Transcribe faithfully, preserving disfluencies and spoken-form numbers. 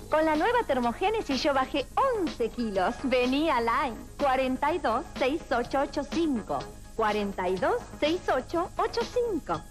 Con la nueva termogénesis yo bajé once kilos. Vení a Line. cuarenta y dos, sesenta y ocho ochenta y cinco. cuarenta y dos, sesenta y ocho ochenta y cinco.